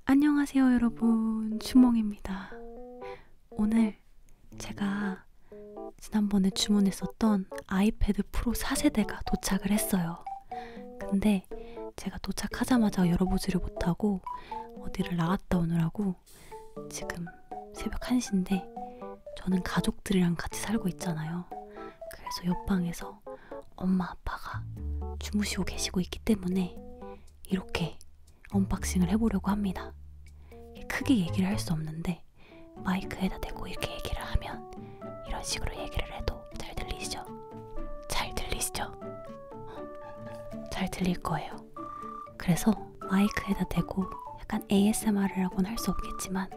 안녕하세요 여러분, 주몽입니다. 오늘 제가 지난번에 주문했었던 아이패드 프로 4세대가 도착을 했어요. 근데 제가 도착하자마자 열어보지를 못하고 어디를 나갔다 오느라고 지금 새벽 1시인데 저는 가족들이랑 같이 살고 있잖아요. 그래서 옆방에서 엄마 아빠가 주무시고 계시고 있기 때문에 이렇게 언박싱을 해보려고 합니다. 크게 얘기를 할 수 없는데 마이크에다 대고 이렇게 얘기를 하면 이런 식으로 얘기를 해도 잘 들리시죠? 잘 들리시죠? 잘 들릴 거예요. 그래서 마이크에다 대고 약간 ASMR이라고는 할 수 없겠지만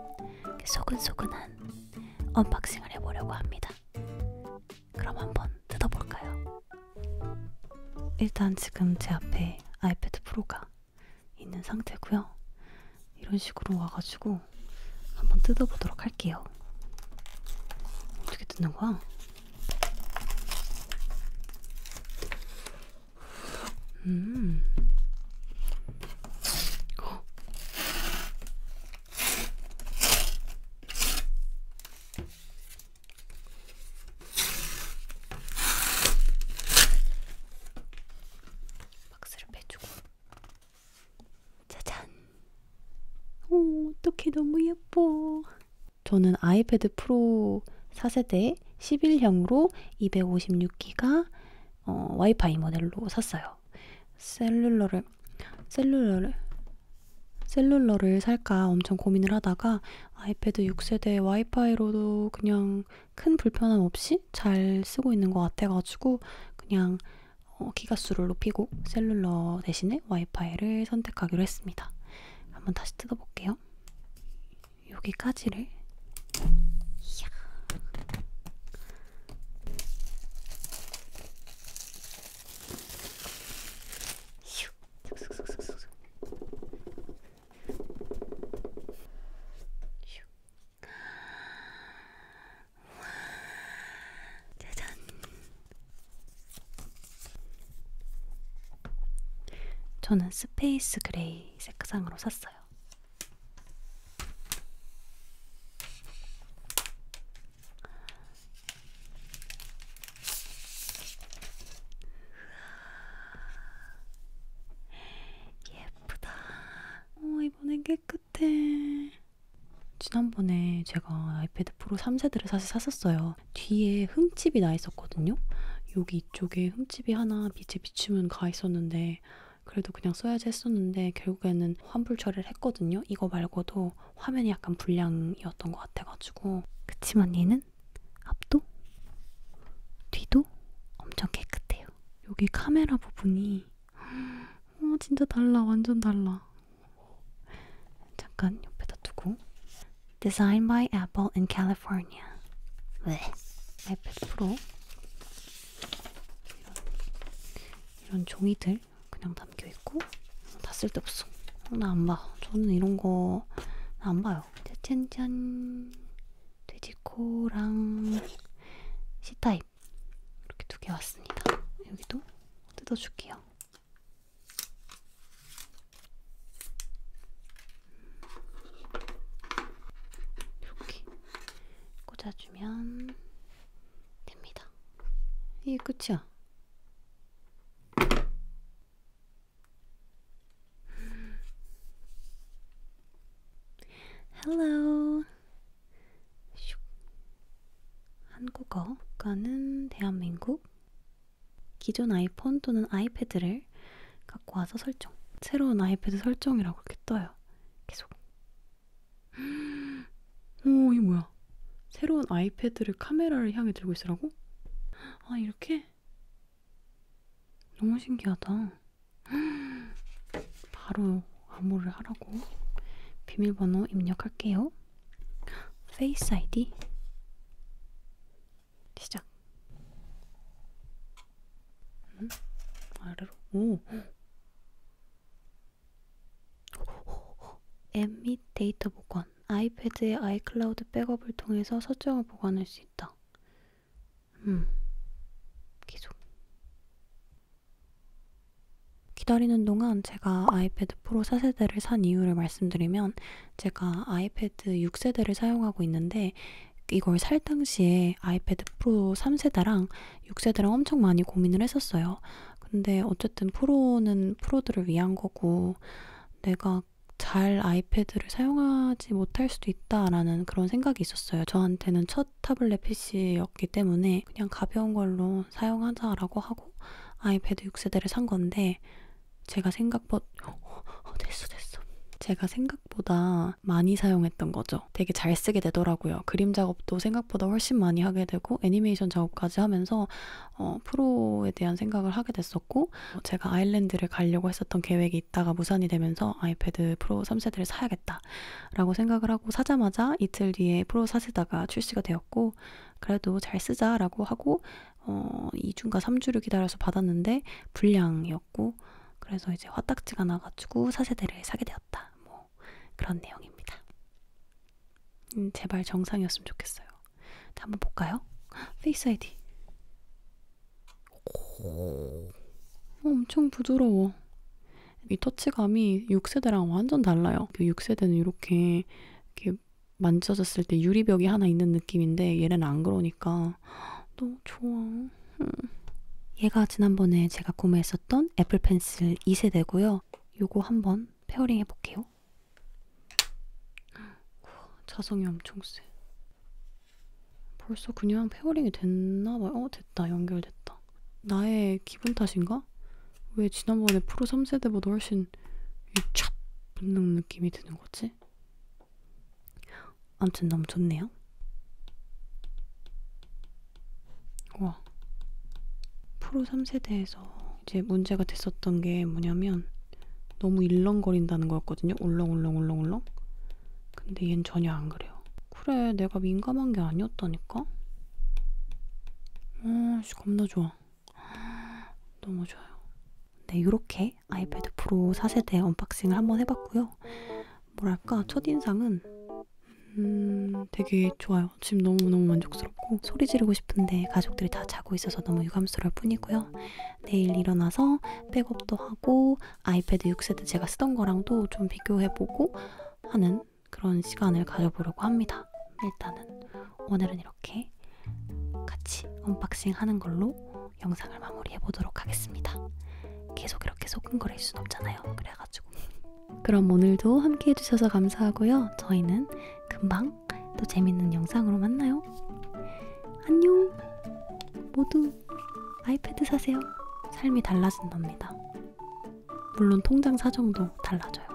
소근소근한 언박싱을 해보려고 합니다. 그럼 한번 뜯어볼까요? 일단 지금 제 앞에 아이패드 프로가 있는 상태고요. 이런 식으로 와가지고 한번 뜯어보도록 할게요. 어떻게 뜯는 거야? 박스를 빼주고 짜잔! 오, 어떡해, 너무 예뻐. 저는 아이패드 프로 4세대 11형으로 256기가 와이파이 모델로 샀어요. 셀룰러를 살까 엄청 고민을 하다가 아이패드 6세대 와이파이로도 그냥 큰 불편함 없이 잘 쓰고 있는 것 같아가지고 그냥 기가수를 높이고 셀룰러 대신에 와이파이를 선택하기로 했습니다. 한번 다시 뜯어볼게요. 여기까지를 짜잔. 저는 스페이스 그레이 색상으로 샀어요. 예쁘다. 이번엔 깨끗해. 지난번에 제가 아이패드 프로 3세대를 사실 샀었어요. 뒤에 흠집이 나 있었거든요. 여기 이쪽에 흠집이 하나 빛에 비추면 가 있었는데 그래도 그냥 써야지 했었는데 결국에는 환불 처리를 했거든요. 이거 말고도 화면이 약간 불량이었던 것 같아가지고. 그치만 얘는 앞도 뒤도 엄청 깨끗해요. 여기 카메라 부분이 진짜 달라. 완전 달라. 잠깐 옆에다 두고. Designed by Apple in California. 네. 아이패드 프로 이런 종이들 그냥 담겨있고 다 쓸데없어. 나 안 봐. 저는 이런 거 안 봐요. 짠짠. 돼지코랑 C타입 이렇게 두 개 왔습니다. 여기도 뜯어줄게요. 이렇게 꽂아주면 됩니다. 이게 끝이야. Hello. 한국어 국가는 대한민국. 기존 아이폰 또는 아이패드를 갖고 와서 설정. 새로운 아이패드 설정이라고 이렇게 떠요. 계속. 오, 이게 뭐야? 새로운 아이패드를 카메라를 향해 들고 있으라고? 이렇게? 너무 신기하다. 바로 암호를 하라고. 비밀번호 입력할게요. 페이스 아이디 시작. 아래로. 오. 앱 및 데이터 보관. 아이패드의 아이클라우드 백업을 통해서 설정을 보관할 수 있다. 계속. 기다리는 동안 제가 아이패드 프로 4세대를 산 이유를 말씀드리면, 제가 아이패드 6세대를 사용하고 있는데 이걸 살 당시에 아이패드 프로 3세대랑 6세대랑 엄청 많이 고민을 했었어요. 근데 어쨌든 프로는 프로들을 위한 거고 내가 잘 아이패드를 사용하지 못할 수도 있다라는 그런 생각이 있었어요. 저한테는 첫 타블렛 PC였기 때문에 그냥 가벼운 걸로 사용하자라고 하고 아이패드 6세대를 산 건데, 제가 생각보다 제가 생각보다 많이 사용했던 거죠. 되게 잘 쓰게 되더라고요. 그림 작업도 생각보다 훨씬 많이 하게 되고 애니메이션 작업까지 하면서 프로에 대한 생각을 하게 됐었고, 제가 아일랜드를 가려고 했었던 계획이 있다가 무산이 되면서 아이패드 프로 3세대를 사야겠다라고 생각을 하고 사자마자 이틀 뒤에 프로 4세대가 출시가 되었고, 그래도 잘 쓰자라고 하고 2주인가 3주를 기다려서 받았는데 불량이었고, 그래서 이제 화딱지가 나가지고 4세대를 사게 되었다. 뭐 그런 내용입니다. 제발 정상이었으면 좋겠어요. 한번 볼까요? 페이스 아이디. 엄청 부드러워. 이 터치감이 6세대랑 완전 달라요. 그 6세대는 이렇게 만져졌을 때 유리벽이 하나 있는 느낌인데 얘는 안 그러니까 너무 좋아. 얘가 지난번에 제가 구매했었던 애플 펜슬 2세대고요. 요거 한번 페어링 해볼게요. 자성이 엄청 세. 벌써 그냥 페어링이 됐나봐요. 됐다. 연결됐다. 나의 기분 탓인가? 왜 지난번에 프로 3세대보다 훨씬 촥 붙는 느낌이 드는 거지? 아무튼 너무 좋네요. 와. 프로 3세대에서 이제 문제가 됐었던 게 뭐냐면 너무 일렁거린다는 거였거든요. 울렁울렁. 근데 얘는 전혀 안 그래요. 그래, 내가 민감한 게 아니었다니까? 겁나 좋아. 너무 좋아요. 네, 이렇게 아이패드 프로 4세대 언박싱을 한번 해봤고요. 뭐랄까, 첫인상은 되게 좋아요. 지금 너무너무 만족스럽고 소리 지르고 싶은데 가족들이 다 자고 있어서 너무 유감스러울 뿐이고요. 내일 일어나서 백업도 하고 아이패드 6세대 제가 쓰던 거랑도 좀 비교해보고 하는 그런 시간을 가져보려고 합니다. 일단은 오늘은 이렇게 같이 언박싱 하는 걸로 영상을 마무리해보도록 하겠습니다. 계속 이렇게 소근거릴 순 없잖아요. 그래가지고 그럼 오늘도 함께 해주셔서 감사하고요. 저희는 금방 또 재밌는 영상으로 만나요. 안녕. 모두 아이패드 사세요. 삶이 달라진답니다. 물론 통장 사정도 달라져요.